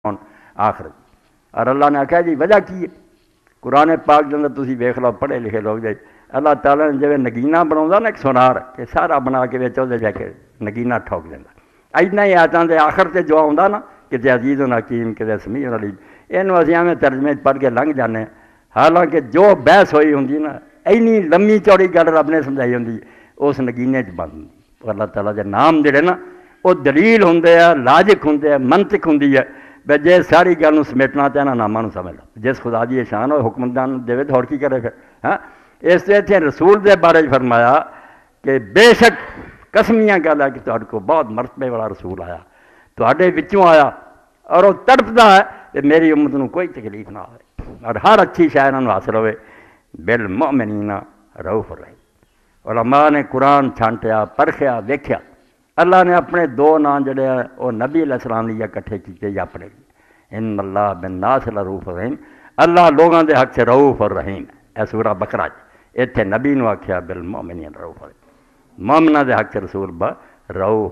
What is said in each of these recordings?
آخر اور اللہ نے آخیا جی وجہ کی ہے قرآن پاک کے اندر تسی ویکھ لو پڑھے لکھے لوگ جی اللہ تعالیٰ نے جی نگینا بنا نا ایک سونار کہ سارا بنا کے وہ جا کے نگینا ٹھوک دینا اینا ہی آیتاں دے آخر تے جو آتا نا کہ عزیز الحکیم کہ سمیع العلیم یہ اسی میں ترجمے پڑھ کے لنگھ جانے حالانکہ جو بحث ہوئی ہوں نا اینی لمبی چوڑی گل رب نے سمجھائی ہوں اس نگینے بند ہوں اللہ تعالیٰ کے نام جڑے نا وہ دلیل ہوں لاجک ہوں منطق ہوں بھائی جی ساری گل سمیٹنا تو یہاں ناموں سمجھ لو جس خدا کی شان ہو حکمران دے تو کی کرے پھر ہاں اس سے اتنے رسول کے بارے فرمایا کہ بے شک قسمیاں گل ہے کہ تہاڈے کو بہت مرتبے والا رسول آیا تہاڈے وچوں آیا اور وہ تڑپتا ہے کہ میری امت کو کوئی تکلیف نہ ہوئے اور ہر اچھی شے انہوں حاصل ہوئے بالمؤمنین رؤوف الرحیم علماء نے قرآن چھانٹیا پرکھیا ویکھیا اللہ نے اپنے دو نام جڑے ہیں وہ نبی علیہ السلام لیے اکٹھے کیتے یا اپنے لیے ان اللہ بالناس لرؤوف الرحیم اللہ لوگوں دے حق سے رؤوف الرحیم اے سورہ بقرہ اتنے نبی نو آکھیا بالمؤمنین رؤوف الرحیم مومنہ دے حق سے رسول با رؤوف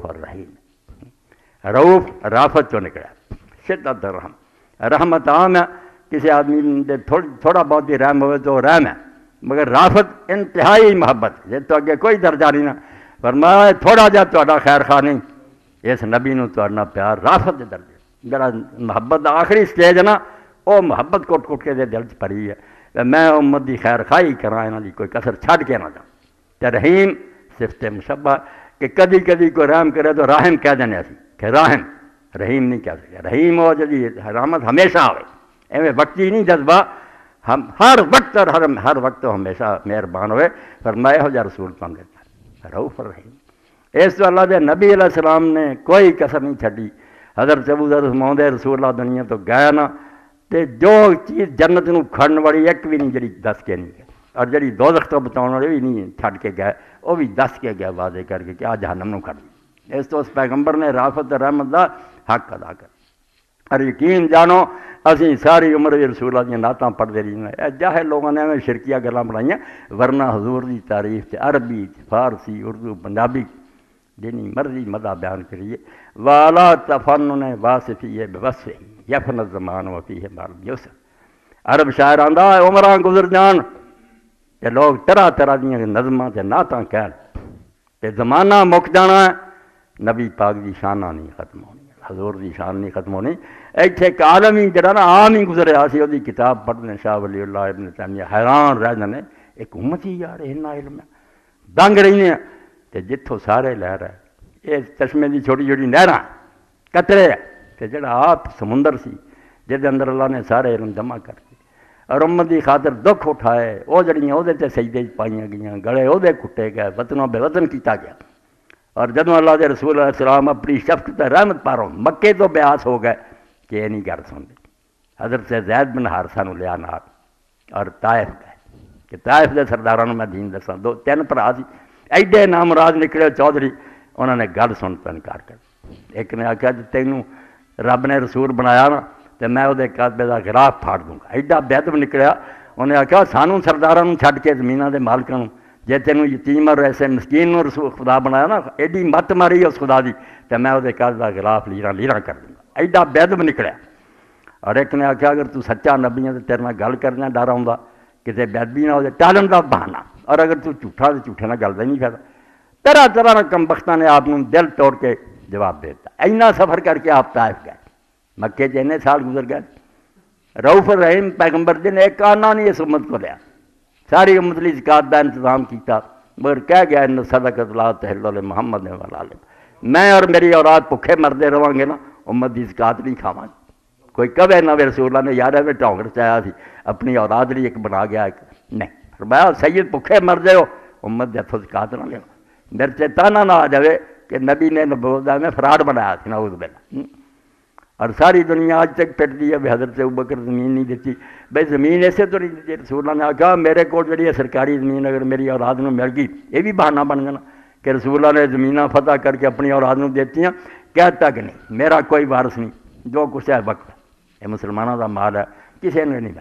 الرحیم رؤوف رافت چوں نکلا شدت الرحم رحمت عام ہے کسی آدمی دے تھوڑا بہت ہی رحم ہوئے تو رحم ہے مگر رافت انتہائی محبت یہ تو اگے کوئی درجہ نہیں نا فرمایا تھوڑا جا تہاڈا خیر خواہ نہیں اس نبی نو تہاڈا پیار رافت دے درجے جڑا محبت دا آخری سٹیج ہے نا وہ محبت کوٹ کوٹ کے دے دل چ پڑی ہے میں امت دی خیر خواہی کراں انہاں دی کوئی کسر چھڈ کے نہ جاں تے رحیم صفت مشبہ کہ کدی کدی کوئی رحم کرے تو راہم کہہ دینے اسی کہ راہم رحیم نہیں کہہ سکے رحیم ہو جدی رحمت ہمیشہ آئے ایویں وقتی نہیں جذبہ ہم ہر وقت اور ہر وقت ہمیشہ مہربان ہوئے فرمایا ہو جا رسول پم دیتا رؤوف الرحیم اس تو اللہ دے نبی علیہ السلام نے کوئی کسر نہیں چھڈی حضرت ابو ذر فرماؤندے رسول اللہ دنیا تو گیا نا تے جو چیز جنت نو کھڑن والی ایک بھی نہیں جڑی دس کے نہیں گئے اور جڑی دوزخ تو بچاؤن والی بھی نہیں چھڈ کے گئے وہ بھی دس کے گیا واضح کر کے کہ آ جہنم نو کھڑ دی اس تو اس پیغمبر نے رافت رحمت دا حق ادا کر اور یقین جانو اسی ساری عمر رسول اللہ دیا نعتاں پڑھتے رہے جاہل لوگوں نے ہمیں شرکیہ گلاں بنائیاں ورنہ حضور دی تعریف تے عربی فارسی اردو پنجابی جنی مرضی مدح بیان کریے والا تفنن واصفی بوصفہ یفن الزمان وفیہ مال یسر عرب شاعر آندا عمراں گزر جان تے لوگ طرح طرح دیاں نظماں تے نعتاں کہن تے زمانہ مک جانا ہے نبی پاک دی شانہ نہیں ختم ہونی حضور دی شان نہیں ختم ہونی ایتھے ایک عالم ہی جڑا نا عام ہی گزریا سی وہ کتاب پڑھنے شاہ ولی اللہ ابن تیمیہ حیران رہ جانے ایک امت ہی یار اتنا علم ہے دنگ رہی ہیں تے جتھوں سارے لہر ہے یہ چشمے دی چھوٹی چھوٹی نہراں قطرے ہے تے جڑا آپ سمندر سی جہدے اندر اللہ نے سارے علم جمع کر کے اور امت دی خاطر دکھ اٹھائے وہ جڑیاں وہ تے سجدے پائیاں گئیاں گلے وہ کٹے گئے وطنوں بے وطن کیتا گیا اور جدوں اللہ دے رسول علیہ السلام اپنی شفقت رحمت پاروں مکے تو بیاس ہو گئے کہ یہ نہیں گل سنتے حضرت زید بن حارثہ نو لیا نال اور طائف گئے کہ طائف دے سرداراں میں دین دساں دو تین بھرا سی ایڈے نامراض نکلے چودھری انہوں نے گل سن تو انکار کر ایک نے آخیا جی تینوں رب نے رسول بنایا نا تو میں وہ کاتبے کا غلاف پھاڑ دوں گا ایڈا بےدب نکلیا انہیں آخیا سانوں سرداراں چھڈ کے زمیناں دے مالکاں جے تینوں یتیم اور ایسے مسکین نو رسول خدا بنایا نا ایڈی مت ماری اس خدا دی تو میں وہ کاتبے کا غلاف لیراں کر دوں گا ایڈا بےدب نکلیا اور ایک نے آخیا اگر تو سچا نبی ہے تو تیرے نال گل کرنا ڈر آؤں کسی بےدبی نہ ہو جائے ٹالن کا بہانا اور اگر تو جھوٹا تو جھوٹے نہ گل کا نہیں فائدہ طرح طرح کم بختاں نے آپ دل توڑ کے جواب دے دیتا اینا سفر کر کے آپ طائف گئے مکے چ اینے سال گزر گئے رؤوف الرحیم پیغمبر جی نے ایک آنا نہیں اس امت کو لیا ساری امت لی زکات کا انتظام کیتا مگر کہہ گیا ان صدقۃ لا تحل لمحمد ولا آلہ میں اور میری اولاد بھکھے مرتے رہاں گے نا امت کی زکات نہیں کھاواں کوئی کبھی نہ رسول اللہ نے یار میں ٹونگر چایا سی اپنی اولاد لی ایک بنا گیا ایک نہیں فرمایا سید بھکھے مرتے ہو امت کے ہاتھوں زکات نہ لینا میرے سے تانا نہ آ جائے کہ نبی نے نبوت میں فراڈ بنایا سی نعوذ باللہ اور ساری دنیا آج تک پٹتی ہے بھی حضرت ابوبکر زمین نہیں دیتی بھائی زمین ایسے تو نہیں دیتی رسول اللہ نے آخیا میرے کو جڑی ہے سرکاری زمین اگر میری اولاد نو مل گئی یہ بھی بہانہ بن جانا کہ رسول اللہ نے زمیناں فتح کر کے اپنی اولاد نو دیتی ہیں کہتا کہ نہیں میرا کوئی وارث نہیں جو کچھ ہے وقت یہ مسلمانوں کا مال ہے کسی نے نہیں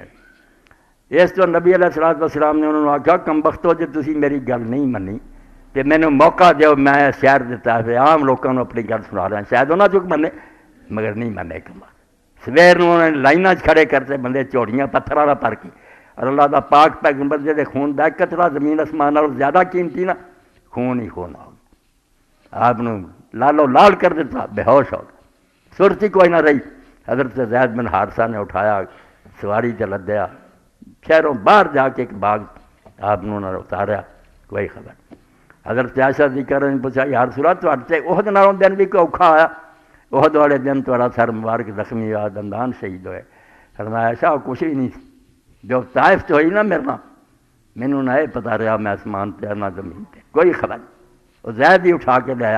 مل اس تو نبی علیہ الصلوۃ والسلام نے انہوں نے آخیا کم بختو جی تسی میری گل نہیں منی تو مینوں موقع دیو میں شہر دیتا ہے عام لوگوں نے اپنی گل سنا رہا شاید انہوں چک منے مگر نہیں مانے کما سویر انہوں نے لائناں کھڑے کرتے بندے چوڑیاں پتھراں پر کے، اور اللہ دا پاک پیغمبر دے خون دا قطرہ زمین اسمان نالوں زیادہ قیمتی نا، خون ہی خون ہو گیا، آپ نے لالو لال کر دیتا، بے ہوش ہو گیا، صورتی کوئی نہ رہی۔ حضرت زید بن حارثہ نے اٹھایا، سواری تے لدیا، شہروں باہر جا کے ایک باغ آپ نے انہوں نے اتاریا، کوئی خبر نہیں۔ حضرت عائشہ ذکر نے پوچھا یا رسول اللہ تواڈے احد نالوں دن بھی کوئی اوکھا آیا؟ احد والے دن تہاڈا سر مبارک زخمی ہوا، دندان شہید ہوئے۔ فرمایا عائشہ کچھ بھی نہیں، جو طائف ہوئی نا میرے نال، مینوں نہ یہ پتا رہا میں آسمان تے نہ زمین تے، کوئی خبر نہیں۔ وہ زید ہی اٹھا کے لیا،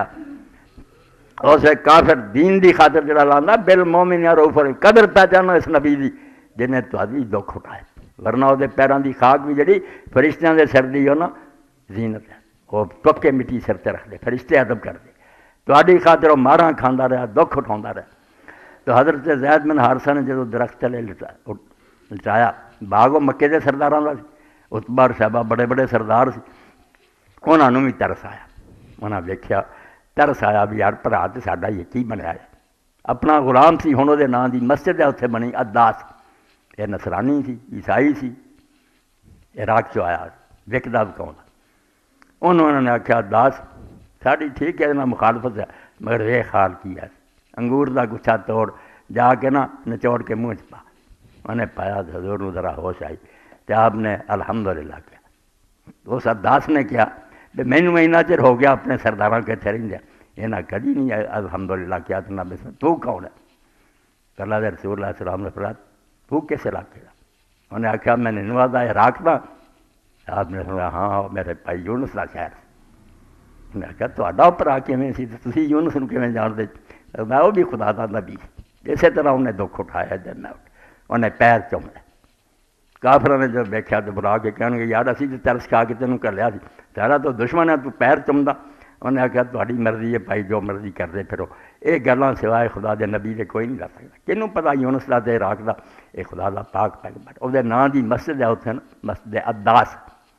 اسے کافر دین دی خاطر جڑا لانا بالمومن رؤوف رحیم، قدر پہچانو اس نبی دی جنہیں تہاڈی دکھ اٹھائے، ورنہ وہ پیراں دی خاک بھی جڑی فرشتیاں دے سر دی ہو نا زینت ہے، وہ ٹک کے مٹی سر تے رکھ دے، فرشتے ادب کر دے، تہاڈی خاطر وہ ماراں کھاندا رہا، دکھ اٹھاوندا رہا۔ تو حضرت زید بن حارثہ نے جدوں درخت تلے لٹایا، باغ وہ مکے دے سرداراں دا سی، عتبہ اور شیبہ بڑے بڑے سردار سی، انہاں نوں بھی ترس آیا، انہاں ویکھیا ترس آیا بھی یار بھرا تے ساڈا یہ کی بنیا ہے، اپنا غلام سی ہن دے نام دی مسجد ہے اتنے بنی عداس، یہ نصرانی سی عیسائی سی، عراق چو آیا وکدا وکاؤندا، انہوں نے آخیا عداس ساڑی ٹھیک ہے مخالفت ہے مگر یہ حال کی ہے، انگور دا گچھا توڑ جا کے نا نچوڑ کے منہ چ پا، انہیں پایا حضور نو ذرا ہوش آئی تو آپ نے الحمدللہ کیا۔ اس عداس نے کیا کہ مینوں اتنا چر ہو گیا اپنے سرداراں کے اتنے رہندے، یہاں کدی نہیں الحمدللہ کیا تو نہ بس تو کون ہے؟ اللہ دے رسول اللہ علیہ السلام نے فرمایا تو کس علاقے کا؟ انہیں آخیا میں نینوا دا عراق دا۔ آپ نے فرمایا ہاں میرے بھائی یونس دا شہر۔ انہیں آخیا تہاڈا بھرا کیویں سی تے تسی یونس نوں کیویں جانتے؟ میں وہ بھی خدا دا نبی، اسی طرح انہیں دکھ اٹھایا دن انہیں پیر چومے۔ کافراں نے جب دیکھا تو بلا کے کہنے گے یار اسی تو ترس کھا کے تینوں کر لیا سی، تیرا تو دشمن ہے تو پیر چمدا۔ انہیں آخیا تہاڈی مرضی ہے بھائی جو مرضی کرتے پھرو، یہ گلاں سوائے خدا دے نبی دے کوئی نہیں کر سکتا۔ کنوں پتا یونس دا تے عراق دا، یہ خدا دا پاک پیغمبر، وہ نام دی مسجد ہے اتنے نا مسجد عداس،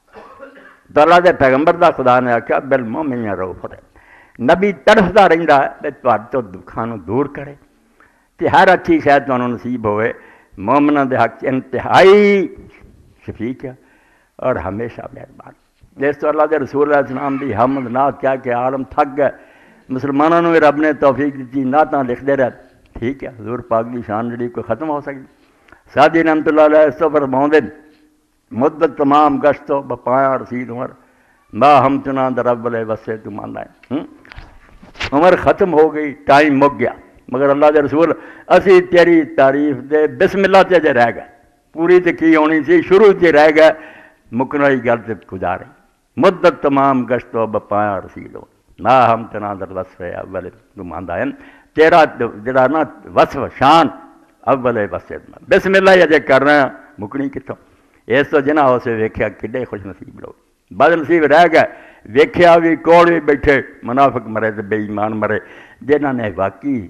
تو اللہ دے پیغمبر دا خدا نے آخیا بالمومنین رؤوف رحیم، نبی تڑفدا رہندا ہے کہ تہاڈے تو دکھاں نوں دور کرے تے ہر اچھی شے تانوں نصیب ہوئے۔ مومناں دے حق انتہائی شفیق ہے اور ہمیشہ مہربان۔ جس تو اللہ دے رسول علیہ السلام دی حمد نعت کیا کہ عالم تھک گئے، مسلمانوں نے رب نے توفیق دیتی نعتاں لکھتے رہے، ٹھیک ہے حضور پاک دی شان جڑی کوئی ختم ہو سکتی؟ سعدی رحمۃ اللہ علیہ اس تو فرماؤندے مدت تمام گشت و بپایا رسید عمر با ہم چنا درب والے وسے تو مانا ہے، عمر ختم ہو گئی، ٹائم مک گیا، مگر اللہ دے رسول اسی تیری تعریف دے بسم اللہ تے جے رہ گئے، پوری تے کی ہونی سی شروع تے رہ گئے، مکن والی گل تے گزارے مدت تمام گشت و بپایا رسید عمر نا ہم چنا در وسے اول تو ماندا ہے، تیرا جڑا نا وصف شان اول وسے بسم اللہ جے کر رہے ہیں مکنی کتوں؟ اس تو جنہ اسے ویکھیا کڈے خوش نصیب لوگ، بد نصیب رہ گئے، ویکھیا بھی کول بھی بیٹھے، منافق مرے تے بے ایمان مرے، جنہاں نے واقعی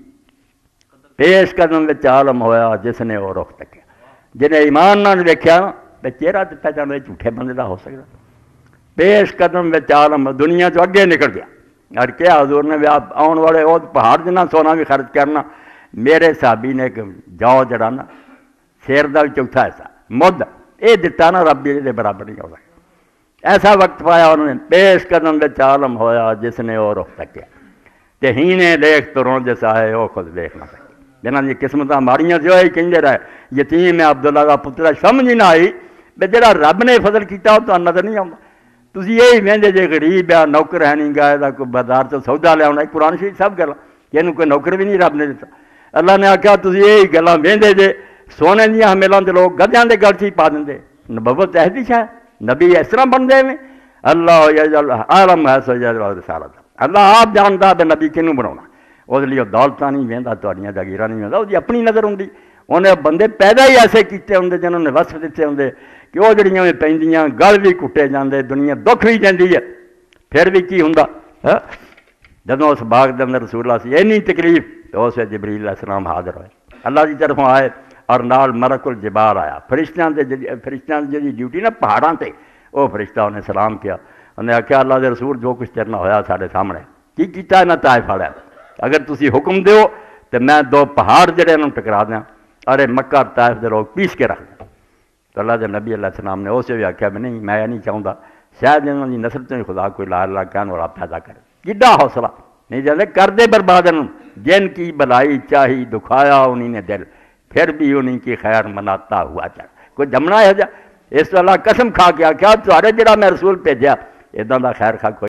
پیش قدم وچ عالم ہویا جس نے وہ رخ تکیا، جنہیں ایمان نہ ویکھیا تے چہرہ تے پہچان جھوٹے بندے دا ہو سکدا، پیش قدم وچ عالم دنیا چ اگے نکل گیا، اور کیا حضور نے آپ آن والے وہ پہاڑ جنہ سونا بھی خرچ کرنا، میرے صحابی نے ایک جو جڑا نا شیر دا چوتھا حصہ مد یہ دتا نا رب دے برابر نہیں ہو سکتا، ایسا وقت پایا انہوں نے پیش قدم وچ عالم ہویا جس نے وہ رخ تکیا، تے ہینے دیکھ تو رون جیسا ہے وہ خود دیکھ نہ سکے، جنہاں دی قسمتاں ماڑیاں سے وہی کہندے رہے یتیم ہے عبداللہ دا پتر، سمجھ نہ آئی بھی جڑا رب نے فضل کیتا وہ تو نظر نہیں آتا، تسی یہی وہندے جے غریب ہے نوکر ہے نہیں گائے دا کوئی بازار تو سودا لے آنا، قرآن شریف سب گلاں کہ انہوں کوئی نوکر بھی نہیں رب نے دیتا، اللہ نے آخیا تسی یہی گلاں وہندے جے سونے دیاں حمیلاں تے لوگ گدیاں دے گل چ پا دیں، نبوت ایسی ہے نبی اس طرح بنتے ہیں، اللہ یجعل عالم ہے سو یجعل رسالت، اللہ آپ جانتا ہے نبی کنوں بناؤنا، وہ لیے دولتاں نہیں وہدا تہاڈیاں جاگیراں نہیں وہدا، وہ اپنی نظر ہوندی، انہیں بندے پیدا ہی ایسے کیتے ہوندے جنہوں نے وصف دیتے ہوندے کہ وہ جڑیاں میں پیندیاں گل بھی کٹے جاندے، دنیا دکھ بھی جاندی ہے، پھر بھی کی ہوندا جدوں اس باغ دے اندر رسول اللہ سی اینی تکلیف تو اس جبریل علیہ السلام حاضر ہوئے، اللہ کی طرفوں آئے اور نال ملک الجبال آیا، فرشتیاں دی ڈیوٹی نا پہاڑاں تے، وہ فرشتہ انہیں سلام کیا، انہیں آخیا اللہ دے رسول جو کچھ تیرنا ہویا سارے سامنے کی کیتا ہے نہ طائف والا، اگر تسی حکم دیو تو میں دو پہاڑ جڑے انہوں ٹکرا دیاں، ارے مکہ طائف دے لوگ پیس کے رکھ دیں تو اللہ دے نبی علیہ السلام نے اسے بھی آخیا بھی نہیں میں نہیں چاہتا شاید انہوں کی نسل تو خدا کوئی لا اللہ کہن اور آپ پیدا کرے کڈا حوصلہ نہیں جاتے کر دے برباد جن کی بلائی چاہی دکھایا انہیں نے دل پھر بھی انہیں کی خیر مناتا ہوا چل کوئی جمنا ہے جا اس اللہ قسم کھا کے آخیا تھوڑے جڑا میں رسول بھیجا ادا دا خیر خا کوئی